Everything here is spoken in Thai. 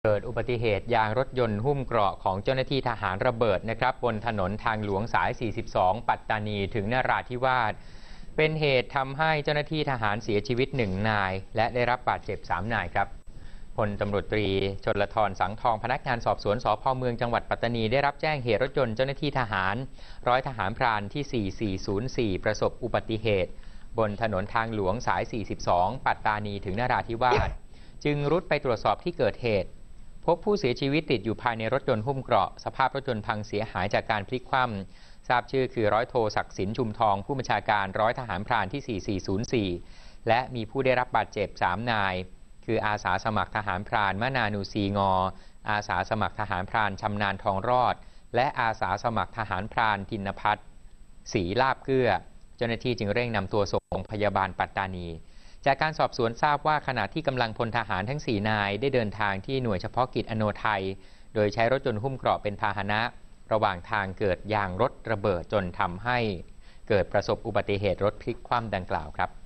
เกิดอุบัติเหตุยางรถยนต์หุ้มเกราะของเจ้าหน้าที่ทหารระเบิดนะครับบนถนนทางหลวงสาย 42 ปัตตานีถึงนราธิวาสเป็นเหตุทำให้เจ้าหน้าที่ทหารเสียชีวิต1 นายและได้รับบาดเจ็บ3 นายครับพลตำรวจตรีชลธรสังทองพนักงานสอบสวนสภ.เมืองจังหวัดปัตตานีได้รับแจ้งเหตุรถยนต์เจ้าหน้าที่ทหารร้อยทหารพรานที่ 4404 ประสบอุบัติเหตุบนถนนทางหลวงสาย 42 ปัตตานีถึงนราธิวาสจึงรุดไปตรวจสอบที่เกิดเหตุพบผู้เสียชีวิตติดอยู่ภายในรถยนต์หุ้มเกราะสภาพรถยนต์พังเสียหายจากการพลิกคว่ำทราบชื่อคือร้อยโทศักดิ์สินชุมทองผู้บัญชาการร้อยทหารพรานที่ 4404 และมีผู้ได้รับบาดเจ็บ3 นายคืออาสาสมัครทหารพรานมะนานูซีงออาสาสมัครทหารพรานชำนาญทองรอดและอาสาสมัครทหารพรานทินพัฒน์ศรีลาบเกื้อเจ้าหน้าที่จึงเร่งนำตัวส่งโรงพยาบาลปัตตานีจากการสอบสวนทราบว่าขณะที่กำลังพลทหารทั้ง4 นายได้เดินทางที่หน่วยเฉพาะกิจอโนไทยโดยใช้รถยนต์หุ้มเกราะเป็นพาหนะระหว่างทางเกิดยางรถระเบิดจนทำให้เกิดประสบอุบัติเหตุรถพลิกคว่ำดังกล่าวครับ